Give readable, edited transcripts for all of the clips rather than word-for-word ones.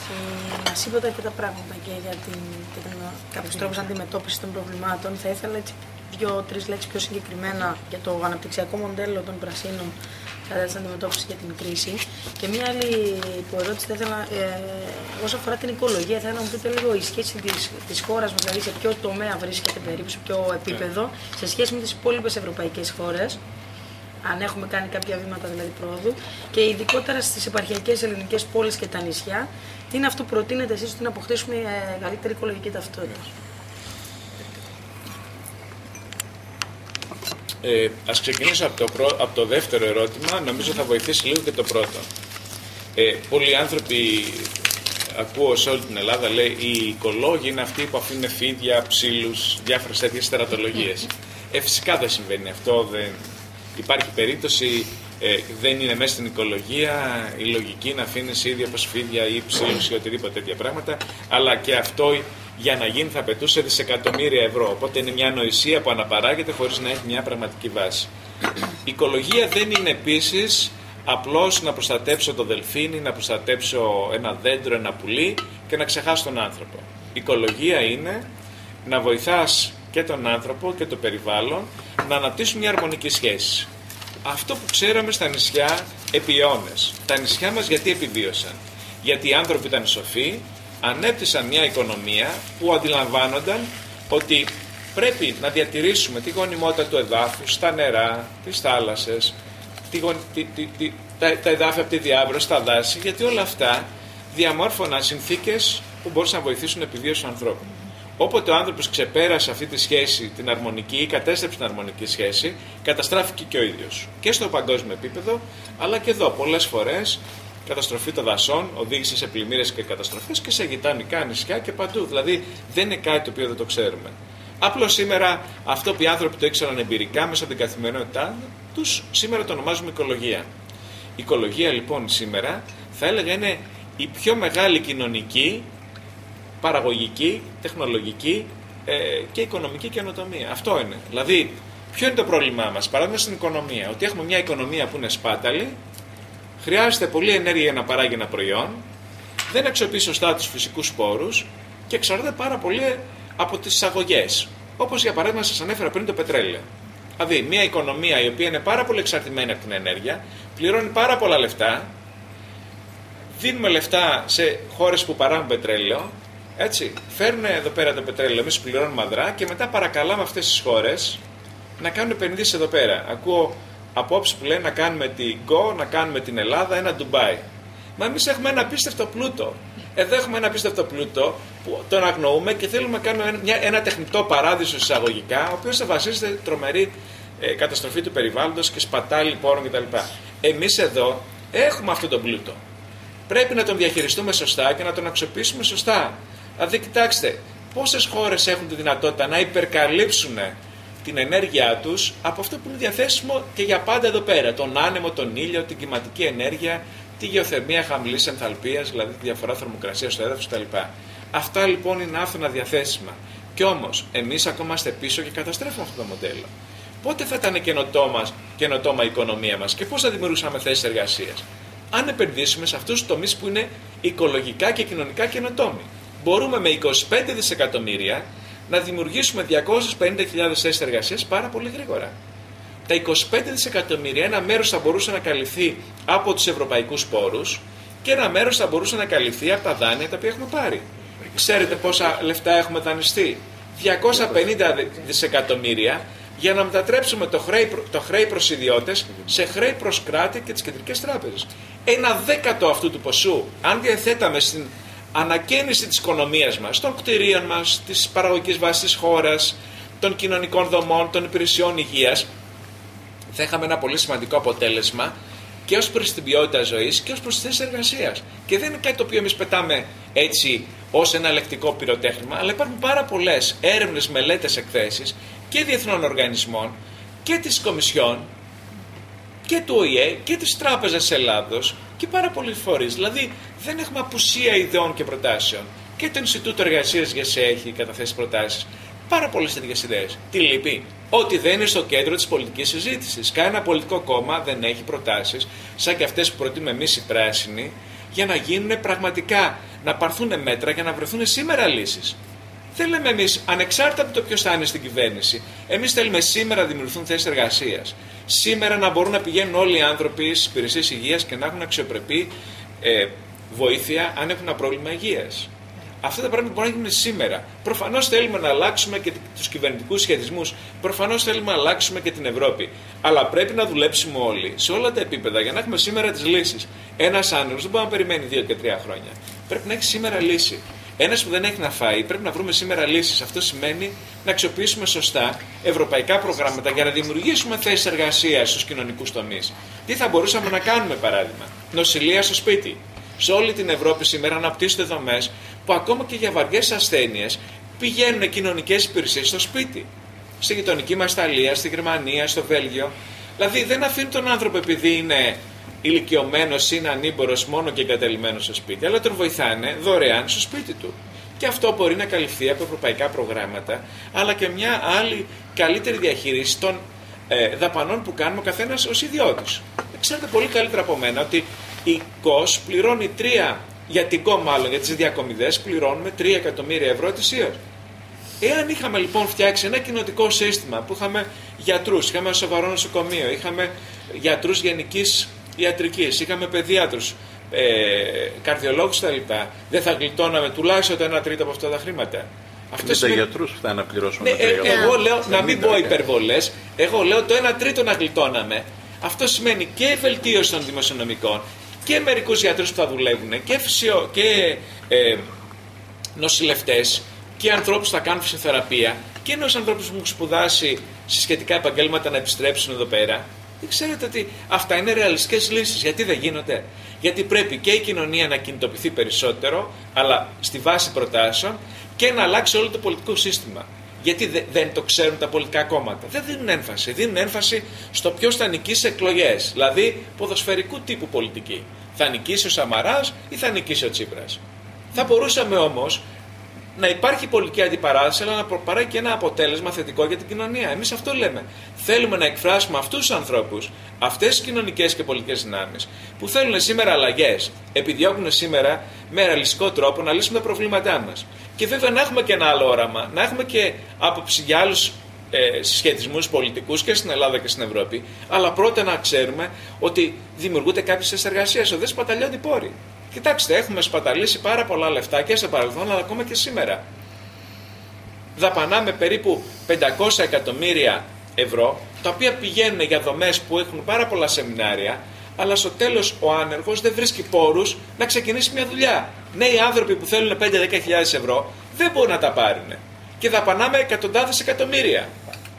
Και μας είπε αρκετά πράγματα και για κάποιους τρόπους αντιμετώπισης των προβλημάτων. Θα ήθελα έτσι 2-3 λέξεις πιο συγκεκριμένα για το αναπτυξιακό μοντέλο των πρασίνων κατά της αντιμετώπισης για την κρίση. Και μία άλλη υποερώτηση θα ήθελα, όσον αφορά την οικολογία, θα ήθελα να μου πείτε λίγο η σχέση της χώρας μας, δηλαδή σε ποιο τομέα βρίσκεται περίπου, σε ποιο επίπεδο, σε σχέση με τις υπόλοιπες ευρωπαϊκές χώρες. Αν έχουμε κάνει κάποια βήματα δηλαδή πρόοδου, και ειδικότερα στις επαρχιακές ελληνικές πόλεις και τα νησιά, τι είναι αυτό που προτείνετε εσείς ώστε να αποκτήσουμε καλύτερη οικολογική ταυτότητα? Ας ξεκινήσω από το δεύτερο ερώτημα, νομίζω θα βοηθήσει λίγο και το πρώτο. Πολλοί άνθρωποι, ακούω σε όλη την Ελλάδα, λέει οι οικολόγοι είναι αυτοί που αφήνουν φίδια, ψήλους, διάφορες τέτοιες τερατολογίες. Φυσικά δεν συμβαίνει αυτό, δεν υπάρχει περίπτωση, δεν είναι μέσα στην οικολογία η λογική να αφήνεις ίδια όπως φίδια ή ψήλους ή οτιδήποτε τέτοια πράγματα, αλλά και αυτό για να γίνει θα πετούσε δισεκατομμύρια ευρώ. Οπότε είναι μια ανοησία που αναπαράγεται χωρίς να έχει μια πραγματική βάση. Η οικολογία δεν είναι επίσης απλώς να προστατέψω το δελφίνι, να προστατέψω ένα δέντρο, ένα πουλί και να ξεχάσω τον άνθρωπο. Η οικολογία είναι να βοηθάς και τον άνθρωπο και το περιβάλλον να αναπτύσσουν μια αρμονική σχέση. Αυτό που ξέραμε στα νησιά επί αιώνες. Τα νησιά μας γιατί επιβίωσαν? Γιατί οι άνθρωποι ήταν σοφοί, ανέπτυσαν μια οικονομία που αντιλαμβάνονταν ότι πρέπει να διατηρήσουμε τη γονιμότητα του εδάφους, τα νερά, τις θάλασσες, τα εδάφια από τη διάβρωση, τα δάση, γιατί όλα αυτά διαμόρφωναν συνθήκες που μπορούσαν να βοηθήσουν την επιβίωση του ανθρώπου. Όποτε ο άνθρωπος ξεπέρασε αυτή τη σχέση, την αρμονική, ή κατέστρεψε την αρμονική σχέση, καταστράφηκε και ο ίδιος. Και στο παγκόσμιο επίπεδο, αλλά και εδώ πολλές φορές. Καταστροφή των δασών οδήγησε σε πλημμύρες και καταστροφές και σε γειτονικά νησιά και παντού. Δηλαδή δεν είναι κάτι το οποίο δεν το ξέρουμε. Απλώς σήμερα αυτό που οι άνθρωποι το ήξεραν εμπειρικά μέσα από την καθημερινότητά τους, σήμερα το ονομάζουμε οικολογία. Η οικολογία λοιπόν σήμερα θα έλεγα είναι η πιο μεγάλη κοινωνική, παραγωγική, τεχνολογική και οικονομική καινοτομία. Αυτό είναι. Δηλαδή, ποιο είναι το πρόβλημά μας? Παράδειγμα στην οικονομία, ότι έχουμε μια οικονομία που είναι σπάταλη. Χρειάζεται πολλή ενέργεια για να παράγει ένα προϊόν, δεν αξιοποιεί σωστά τους φυσικούς πόρους και εξαρτάται πάρα πολύ από τις εισαγωγές. Όπως για παράδειγμα σας ανέφερα πριν το πετρέλαιο. Δηλαδή, μια οικονομία η οποία είναι πάρα πολύ εξαρτημένη από την ενέργεια, πληρώνει πάρα πολλά λεφτά, δίνουμε λεφτά σε χώρες που παράγουν πετρέλαιο, έτσι, φέρνουν εδώ πέρα το πετρέλαιο, εμείς πληρώνουμε αδρά και μετά παρακαλάμε αυτές τις χώρες να κάνουν επενδύσεις εδώ πέρα. Ακούω απόψεις που λένε να κάνουμε την Go, να κάνουμε την Ελλάδα, ένα Ντουμπάι. Μα εμείς έχουμε ένα απίστευτο πλούτο. Εδώ έχουμε ένα απίστευτο πλούτο που τον αγνοούμε και θέλουμε να κάνουμε ένα τεχνητό παράδεισο εισαγωγικά, ο οποίος θα βασίζεται τρομερή καταστροφή του περιβάλλοντος και σπατάλη πόρων κτλ. Εμείς εδώ έχουμε αυτόν τον πλούτο. Πρέπει να τον διαχειριστούμε σωστά και να τον αξιοποιήσουμε σωστά. Δηλαδή, κοιτάξτε, πόσες χώρες έχουν τη δυνατότητα να υπερκαλύψουν την ενέργειά τους από αυτό που είναι διαθέσιμο και για πάντα εδώ πέρα. Τον άνεμο, τον ήλιο, την κλιματική ενέργεια, τη γεωθερμία χαμηλής ενθαλπίας, δηλαδή τη διαφορά θερμοκρασίας στο έδαφος κτλ. Αυτά λοιπόν είναι άφθονα διαθέσιμα. Κι όμως, εμείς ακόμα είμαστε πίσω και καταστρέφουμε αυτό το μοντέλο. Πότε θα ήταν καινοτόμα η οικονομία μας και πώς θα δημιουργούσαμε θέσεις εργασίας? Αν επενδύσουμε σε αυτούς τους τομείς που είναι οικολογικά και κοινωνικά καινοτόμοι. Μπορούμε με 25 δισεκατομμύρια να δημιουργήσουμε 250.000 θέσεις εργασίας πάρα πολύ γρήγορα. Τα 25 δισεκατομμύρια, ένα μέρος θα μπορούσε να καλυφθεί από τους ευρωπαϊκούς πόρους και ένα μέρος θα μπορούσε να καλυφθεί από τα δάνεια τα οποία έχουμε πάρει. Ξέρετε πόσα λεφτά έχουμε δανειστεί? 250 δισεκατομμύρια για να μετατρέψουμε το χρέη προς ιδιώτες σε χρέη προς κράτη και τις κεντρικές τράπεζες. Ένα δέκατο αυτού του ποσού, αν διαθέταμε στην ανακαίνιση της οικονομίας μας, των κτηρίων μας, της παραγωγικής βάσης της χώρας, των κοινωνικών δομών, των υπηρεσιών υγείας, θα είχαμε ένα πολύ σημαντικό αποτέλεσμα και ως προς την ποιότητα ζωής και ως προς τις θέσεις εργασίας. Και δεν είναι κάτι το οποίο εμείς πετάμε έτσι ως ένα λεκτικό πυροτέχνημα, αλλά υπάρχουν πάρα πολλές έρευνες, μελέτες, εκθέσεις και διεθνών οργανισμών και της Κομισιόν και του ΟΗΕ και της Τράπεζας Ελλάδος και πάρα πολλοί φορείς. Δηλαδή δεν έχουμε απουσία ιδεών και προτάσεων. Και το Ινστιτούτο Εργασίας ΓΕΣΕ έχει καταθέσει προτάσεις. Πάρα πολλές τέτοιες ιδέες. Τι λείπει? Ότι δεν είναι στο κέντρο της πολιτικής συζήτησης. Κανένα πολιτικό κόμμα δεν έχει προτάσεις σαν και αυτές που προτείνουμε εμείς οι πράσινοι για να γίνουν πραγματικά, να πάρθουν μέτρα για να βρεθούν σήμερα λύσεις. Δεν λέμε εμείς, ανεξάρτητα από το ποιος θα είναι στην κυβέρνηση, εμείς θέλουμε σήμερα να δημιουργηθούν θέσεις εργασίας. Σήμερα να μπορούν να πηγαίνουν όλοι οι άνθρωποι στις υπηρεσίες υγείας και να έχουν αξιοπρεπή βοήθεια αν έχουν ένα πρόβλημα υγείας. Αυτά τα πράγματα μπορούν να γίνουν σήμερα. Προφανώς θέλουμε να αλλάξουμε και τους κυβερνητικούς σχετισμούς. Προφανώς θέλουμε να αλλάξουμε και την Ευρώπη. Αλλά πρέπει να δουλέψουμε όλοι σε όλα τα επίπεδα για να έχουμε σήμερα τις λύσεις. Ένας άνεργος δεν μπορεί να περιμένει 2 και 3 χρόνια. Πρέπει να έχει σήμερα λύση. Ένας που δεν έχει να φάει, πρέπει να βρούμε σήμερα λύσεις. Αυτό σημαίνει να αξιοποιήσουμε σωστά ευρωπαϊκά προγράμματα για να δημιουργήσουμε θέσεις εργασίας στους κοινωνικούς τομείς. Τι θα μπορούσαμε να κάνουμε, παράδειγμα, νοσηλεία στο σπίτι. Σε όλη την Ευρώπη σήμερα αναπτύσσονται δομές που ακόμα και για βαριές ασθένειες πηγαίνουν κοινωνικές υπηρεσίες στο σπίτι. Στη γειτονική μας Ιταλία, στη Γερμανία, στο Βέλγιο. Δηλαδή δεν αφήνουν τον άνθρωπο επειδή είναι ηλικιωμένος, είναι ανήμπορος μόνο και εγκαταλειμμένος στο σπίτι, αλλά τον βοηθάνε δωρεάν στο σπίτι του. Και αυτό μπορεί να καλυφθεί από ευρωπαϊκά προγράμματα, αλλά και μια άλλη καλύτερη διαχείριση των δαπανών που κάνουμε ο καθένας ως ιδιώτης. Ξέρετε πολύ καλύτερα από μένα ότι η ΚΟΣ πληρώνει 3, για την ΚΟ μάλλον, για τις διακομιδές πληρώνουμε 3 εκατομμύρια ευρώ ετησίως. Εάν είχαμε λοιπόν φτιάξει ένα κοινοτικό σύστημα που είχαμε γιατρούς, είχαμε ένα σοβαρό νοσοκομείο, είχαμε γιατρούς γενικής ιατρικής, είχαμε παιδίατρους, καρδιολόγους κτλ., δεν θα γλιτώναμε τουλάχιστον το 1 τρίτο από αυτά τα χρήματα. Αυτό σημαίνει... γιατρούς που θα να πληρώσουμε. Εγώ λέω, να μην πω υπερβολές, εγώ λέω το 1 τρίτο να γλιτώναμε. Αυτό σημαίνει και βελτίωση των δημοσιονομικών και μερικούς γιατρούς που θα δουλεύουν και νοσηλευτές και ανθρώπους που θα κάνουν φυσιοθεραπεία και ενός ανθρώπους που έχουν σπουδάσει σε σχετικά επαγγέλματα να επιστρέψουν εδώ πέρα. Δεν ξέρετε ότι αυτά είναι ρεαλιστικές λύσεις. Γιατί δεν γίνονται? Γιατί πρέπει και η κοινωνία να κινητοποιηθεί περισσότερο, αλλά στη βάση προτάσεων, και να αλλάξει όλο το πολιτικό σύστημα. Γιατί δεν το ξέρουν τα πολιτικά κόμματα? Δεν δίνουν έμφαση. Δίνουν έμφαση στο ποιος θα νικήσει εκλογές. Δηλαδή ποδοσφαιρικού τύπου πολιτική. Θα νικήσει ο Σαμαράς ή θα νικήσει ο Τσίπρας? Θα μπορούσαμε όμως να υπάρχει πολιτική αντιπαράθεση, αλλά να παράγει και ένα αποτέλεσμα θετικό για την κοινωνία. Εμείς αυτό λέμε. Θέλουμε να εκφράσουμε αυτούς τους ανθρώπους, αυτές τις κοινωνικές και πολιτικές δυνάμεις, που θέλουν σήμερα αλλαγές, επιδιώκουν σήμερα με ρεαλιστικό τρόπο να λύσουμε τα προβλήματά μας. Και βέβαια να έχουμε και ένα άλλο όραμα, να έχουμε και άποψη για άλλους συσχετισμούς πολιτικούς και στην Ελλάδα και στην Ευρώπη, αλλά πρώτα να ξέρουμε ότι δημιουργούνται κάποιες θέσεις εργασίας, δεν σπαταλιώνται οι πόροι. Κοιτάξτε, έχουμε σπαταλήσει πάρα πολλά λεφτά και στο παρελθόν, αλλά ακόμα και σήμερα. Δαπανάμε περίπου 500 εκατομμύρια ευρώ, τα οποία πηγαίνουν για δομές που έχουν πάρα πολλά σεμινάρια, αλλά στο τέλος ο άνεργος δεν βρίσκει πόρους να ξεκινήσει μια δουλειά. Νέοι άνθρωποι που θέλουν 5-10 χιλιάδες ευρώ δεν μπορούν να τα πάρουν. Και δαπανάμε εκατοντάδες εκατομμύρια.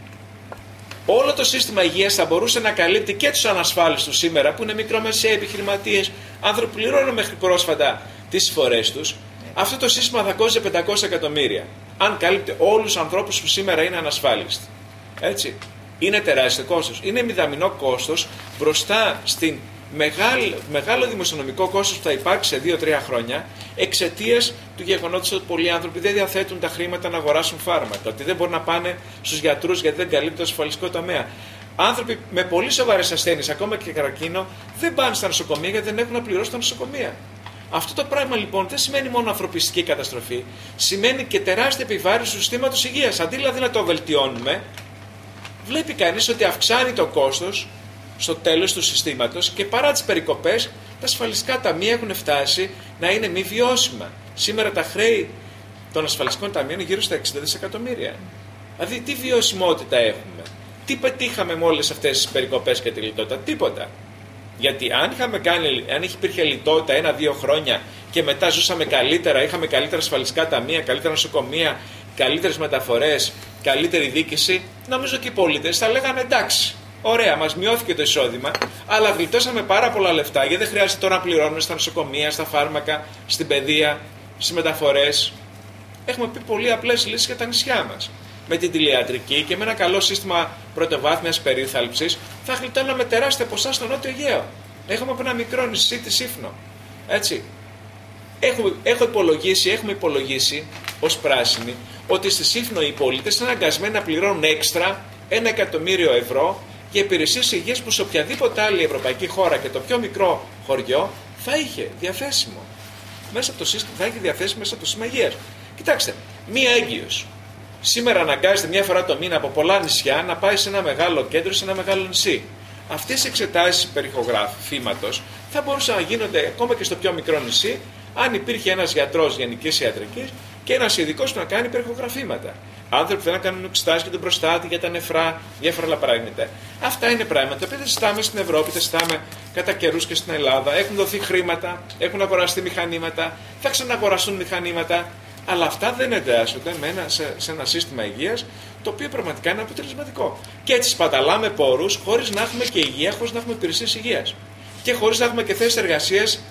Όλο το σύστημα υγείας θα μπορούσε να καλύπτει και τους ανασφάλιστους σήμερα, που είναι μικρομεσαίοι επιχειρηματίες, άνθρωποι που πληρώνουν μέχρι πρόσφατα τις εισφορές τους. Αυτό το σύστημα θα κόστιζε 500 εκατομμύρια. Αν κάλυπτε όλους τους ανθρώπους που σήμερα είναι ανασφάλιστοι. Έτσι. Είναι τεράστιο κόστος. Είναι μηδαμινό κόστος μπροστά στην μεγάλο δημοσιονομικό κόστος που θα υπάρξει σε 2-3 χρόνια, εξαιτίας του γεγονότος ότι πολλοί άνθρωποι δεν διαθέτουν τα χρήματα να αγοράσουν φάρμακα, ότι δεν μπορούν να πάνε στους γιατρούς γιατί δεν καλύπτει το ασφαλιστικό τομέα. Άνθρωποι με πολύ σοβαρές ασθένειες, ακόμα και καρκίνο, δεν πάνε στα νοσοκομεία γιατί δεν έχουν να πληρώσουν τα νοσοκομεία. Αυτό το πράγμα λοιπόν δεν σημαίνει μόνο ανθρωπιστική καταστροφή, σημαίνει και τεράστια επιβάρυνση του συστήματος υγείας. Αντί δηλαδή να το βελτιώνουμε, βλέπει κανείς ότι αυξάνει το κόστος στο τέλος του συστήματος και παρά τις περικοπές, τα ασφαλιστικά ταμεία έχουν φτάσει να είναι μη βιώσιμα. Σήμερα τα χρέη των ασφαλιστικών ταμείων είναι γύρω στα 60 δισεκατομμύρια. Δηλαδή, τι βιωσιμότητα έχουμε? Τι πετύχαμε με όλες αυτές τις περικοπές και τη λιτότητα? Τίποτα. Γιατί αν υπήρχε λιτότητα 1-2 χρόνια και μετά ζούσαμε καλύτερα, είχαμε καλύτερα ασφαλιστικά ταμεία, καλύτερα νοσοκομεία, καλύτερες μεταφορές, καλύτερη διοίκηση, νομίζω και οι πολίτες θα λέγανε εντάξει. Ωραία, μας μειώθηκε το εισόδημα, αλλά γλιτώσαμε πάρα πολλά λεφτά γιατί δεν χρειάζεται τώρα να πληρώνουμε στα νοσοκομεία, στα φάρμακα, στην παιδεία, στις μεταφορές. Έχουμε πει πολύ απλές λύσεις για τα νησιά μας. Με την τηλεατρική και με ένα καλό σύστημα πρωτοβάθμιας περίθαλψης θα γλιτώναμε τεράστια ποσά στο Νότιο Αιγαίο. Έχουμε από ένα μικρό νησί τη Σύφνο. Έτσι. Έχουμε υπολογίσει ως πράσινοι ότι στη Σύφνο οι πολίτες είναι αναγκασμένοι να πληρώνουν έξτρα 1 εκατομμύριο ευρώ για υπηρεσίες υγείας που σε οποιαδήποτε άλλη ευρωπαϊκή χώρα και το πιο μικρό χωριό θα είχε διαθέσιμο μέσα από το σύστημα, θα είχε διαθέσιμο μέσα από το σύστημα υγείας. Κοιτάξτε, μία έγκυος σήμερα αναγκάζεται μια φορά το μήνα από πολλά νησιά να πάει σε ένα μεγάλο κέντρο, σε ένα μεγάλο νησί. Αυτές οι εξετάσεις περιχογραφήματος θα μπορούσαν να γίνονται ακόμα και στο πιο μικρό νησί, αν υπήρχε ένας γιατρός γενικής ιατρικής και ένας ειδικός που να κάνει περιχογραφήματα. Άνθρωποι που θέλουν να κάνουν εξετάσεις για τον προστάτη, για τα νεφρά, διάφορα άλλα πράγματα. Αυτά είναι πράγματα που δεν συζητάμε στην Ευρώπη, τα συζητάμε κατά καιρούς και στην Ελλάδα. Έχουν δοθεί χρήματα, έχουν αγοραστεί μηχανήματα, θα ξαναγοραστούν μηχανήματα. Αλλά αυτά δεν εντάσσονται σε ένα σύστημα υγείας το οποίο πραγματικά είναι αποτελεσματικό. Και έτσι σπαταλάμε πόρους χωρίς να έχουμε και υγεία, χωρίς να έχουμε υπηρεσίες υγείας. Και χωρίς να έχουμε και θέσεις εργασίας